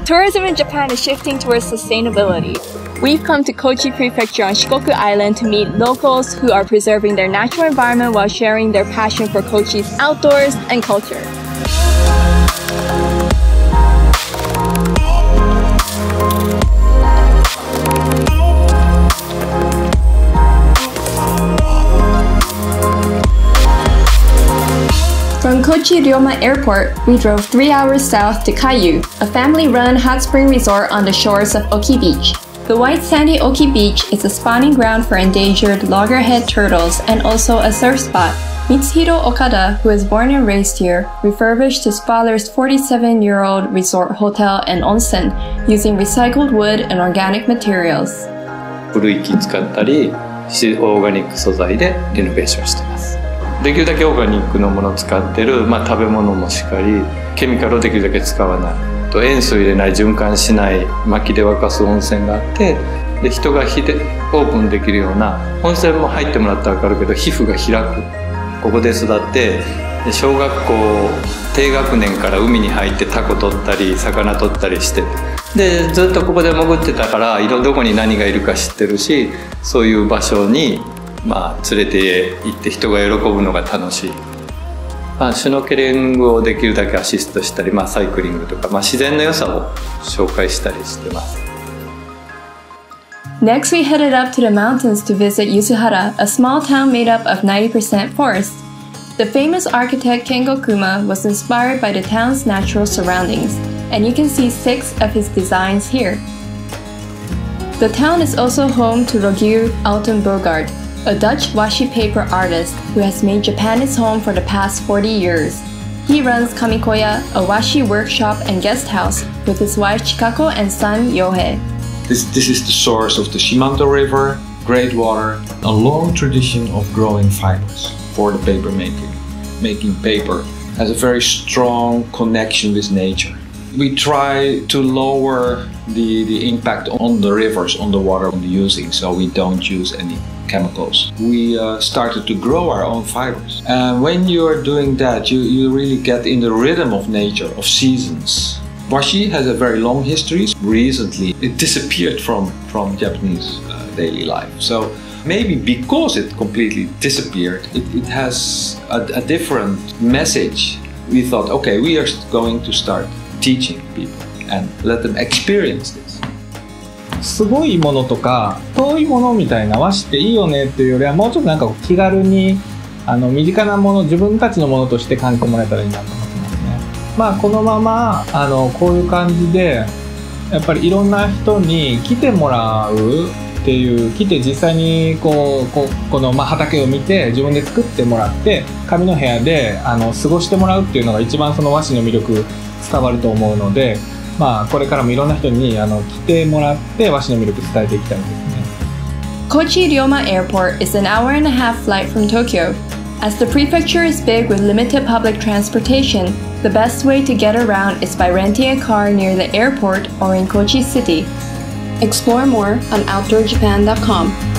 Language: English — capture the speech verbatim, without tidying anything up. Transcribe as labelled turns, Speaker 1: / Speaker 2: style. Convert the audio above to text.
Speaker 1: Tourism in Japan is shifting towards sustainability. We've come to Kochi Prefecture on Shikoku Island to meet locals who are preserving their natural environment while sharing their passion for Kochi's outdoors and culture. From Kochi Ryoma Airport, we drove three hours south to Kaiyu, a family-run hot spring resort on the shores of Oki Beach. The white sandy Oki Beach is a spawning ground for endangered loggerhead turtles and also a surf spot. Mitsuhiro Okada, who was born and raised here, refurbished his father's forty-seven-year-old resort hotel and onsen using recycled wood and organic materials.
Speaker 2: 古い木使ったり、オーガニック素材でリノベーションしてます。できるだけオーガニックのものを使ってる、まあ、食べ物もしっかりケミカルをできるだけ使わないと塩素入れない循環しない薪で沸かす温泉があってで人が火でオープンできるような温泉も入ってもらったら分かるけど皮膚が開くここで育ってで小学校低学年から海に入ってタコ取ったり魚取ったりしてでずっとここで潜ってたからいろんなどこに何がいるか知ってるしそういう場所にまあ連れて行って人が喜ぶのが楽しい、まあ、シュノーケリングをできるだけアシストしたり、まあ、サイクリングとか、まあ、自然の良さを紹介したりしてます。
Speaker 1: Next, we headed up to the mountains to visit Yusuhara, a small town made up of ninety percent forest. The famous architect Kengo Kuma was inspired by the town's natural surroundings, and you can see six of his designs here. The town is also home to Rogier Altenburgard, a Dutch washi paper artist who has made Japan his home for the past forty years. He runs Kamikoya, a washi workshop and guest house, with his wife Chikako and son Yohei.
Speaker 3: This, this is the source of the Shimanto River, great water, a long tradition of growing fibers for the paper making. Making paper has a very strong connection with nature. We try to lower the, the impact on the rivers, on the water, on the using, so we don't use any chemicals. We uh, started to grow our own fibers. And when you are doing that, you, you really get in the rhythm of nature, of seasons. Washi has a very long history. Recently, it disappeared from, from Japanese uh, daily life. So maybe because it completely disappeared, it, it has a, a different message. We thought, okay, we are going to start teaching people and let them experience this.
Speaker 4: すごいものとか遠いものみたいな和紙っていいよねっていうよりはもうちょっとなんか気軽にあの身近なもの自分たちのものとして感じてもらえたらいいなと思ってますね。まあこのままあのこういう感じでやっぱりいろんな人に来てもらうっていう来て実際にこう こ, このまあ畑を見て自分で作ってもらって紙の部屋であの過ごしてもらうっていうのが一番その和紙の魅力伝わると思うので。まあこれからもいろんな人にあの来てもらって和紙の魅力伝えていきたいですね。
Speaker 1: Kochi Ryoma Airport is an hour and a half flight from Tokyo. As the prefecture is big with limited public transportation, the best way to get around is by renting a car near the airport or in Kochi City. Explore more on outdoor japan dot com.